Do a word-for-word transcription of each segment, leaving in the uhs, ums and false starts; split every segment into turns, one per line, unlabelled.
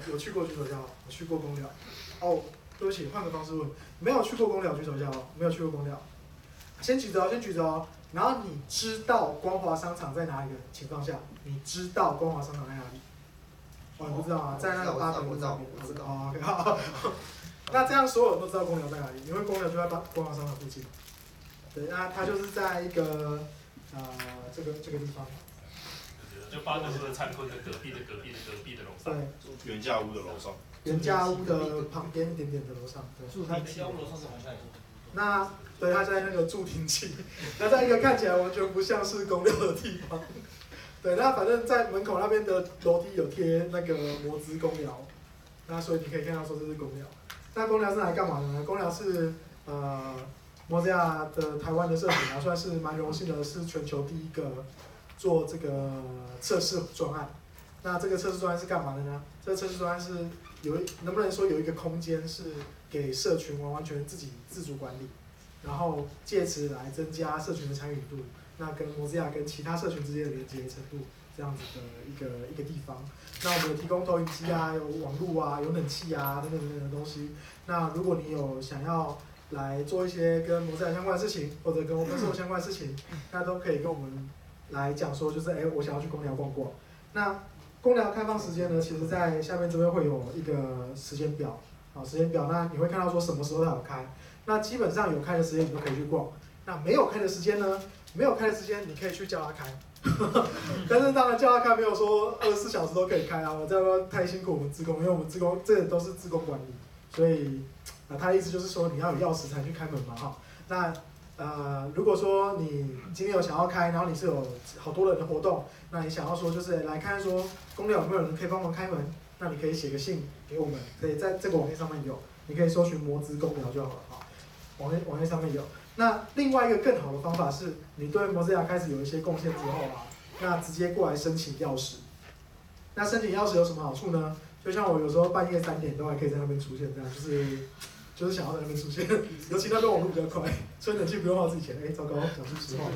有去过举手一下哦，我去过公寮。哦，对不起，换个方式问，没有去过公寮举手一下哦，没有去过公寮。先举着哦，先举着哦。然后你知道光华商场在哪里的情况下，你知道光华商场在哪里？哦，你不知道啊，在那个八德路那边。
我知道。
哦 ，OK， 好。那这样所有人都知道公寮在哪里，因为公寮就在八光华商场附近。对，那它就是在一个呃这个这个地方。
就八德路的灿坤的隔壁的隔壁的隔壁的楼上。
对。
原价屋的楼上。
原价屋的旁边一点点的楼上。对。
住原价屋楼上是好像也是。
那对，它在那个助听器，那在一个看起来完全不像是公寮的地方。对，那反正在门口那边的楼梯有贴那个摩兹公寮，那所以你可以看到说这是公寮。那公寮是来干嘛的呢？公寮是呃摩兹亚的台湾的社群啊，算是蛮荣幸的，是全球第一个做这个测试专案。那这个测试专案是干嘛的呢？这个测试专案是有一能不能说有一个空间是给社群完完全自己自主管理，然后借此来增加社群的参与度。那跟摩兹亚跟其他社群之间的连接程度，这样子的一个一个地方。那我们有提供投影机啊，有网络啊，有冷气啊等等等等的东西。那如果你有想要来做一些跟摩兹亚相关的事情，或者跟open source相关的事情，那都可以跟我们来讲说，就是哎、欸，我想要去公寮逛逛。那公寮开放时间呢，其实在下面这边会有一个时间表，啊，时间表。那你会看到说什么时候它有开。那基本上有开的时间你都可以去逛。那没有开的时间呢？没有开的时间，你可以去叫他开，但是当然叫他开没有说二十四小时都可以开啊，我这样太辛苦我们志工，因为我们志工这都是志工管理，所以啊，他的意思就是说你要有钥匙才去开门嘛哈。那呃，如果说你今天有想要开，然后你是有好多人的活动，那你想要说就是来看说公寮有没有人可以帮忙开门，那你可以写个信给我们，可以在这个网页上面有，你可以搜寻摩兹公寮就好了哈，网页网页上面有。那另外一个更好的方法是，你对摩兹亚开始有一些贡献之后啊，那直接过来申请钥匙。那申请钥匙有什么好处呢？就像我有时候半夜三点都还可以在那边出现，这样就是就是想要在那边出现，尤其那边网络比较快，吹冷气不用花自己钱。哎，糟糕，讲出实话。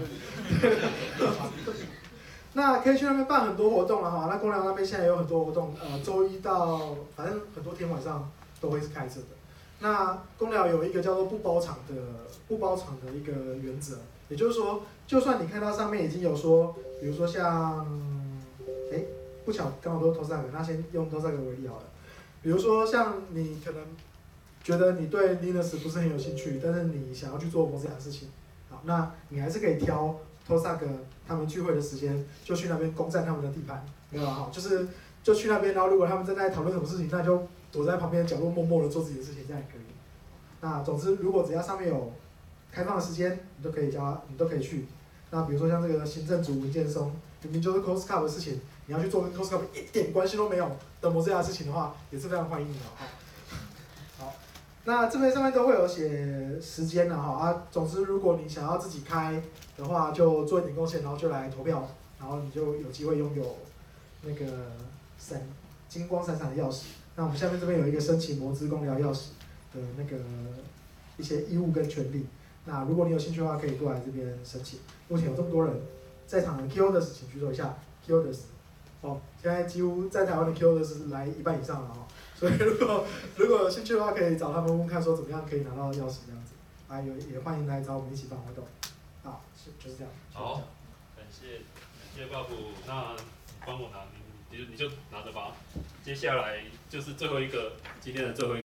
那可以去那边办很多活动了哈。那公寮那边现在有很多活动，呃，周一到反正很多天晚上都会是开着的。那公寮有一个叫做不包场的不包场的一个原则，也就是说，就算你看到上面已经有说，比如说像，哎，不巧刚好都是 Tosac， 那先用 Tosac 为例好了。比如说像你可能觉得你对 Linux 不是很有兴趣，但是你想要去做摩兹亚的事情，好，那你还是可以挑 Tosac 他们聚会的时间，就去那边攻占他们的地盘，没有啊？就是就去那边，然后如果他们正在讨论什么事情，那就躲在旁边角落默默的做自己的事情，这样也可以。那总之，如果只要上面有开放的时间，你都可以叫你都可以去。那比如说像这个行政组文件松，明明就是 Coscup 的事情，你要去做跟 Coscup 一点关系都没有的摩兹亚的事情的话，也是非常欢迎你的哈。好，那这边上面都会有写时间的哈啊。总之，如果你想要自己开的话，就做一点贡献，然后就来投票，然后你就有机会拥有那个闪金光闪闪的钥匙。那我们下面这边有一个申请摩兹公寮钥匙的那个一些义务跟权利。那如果你有兴趣的话，可以过来这边申请。目前有这么多人在场的 Keyholders 请举手一下 ，Keyholders。哦，现在几乎在台湾的 Keyholders 来一半以上了哦。所以如果如果有兴趣的话，可以找他们问问看，说怎么样可以拿到钥匙这样子。啊，有也欢迎来找我们一起办活动。啊，是就是这样。
好，感谢感谢爸父，那你帮我拿，你你就你就拿着吧。接下来就是最后一个今天的最后一个。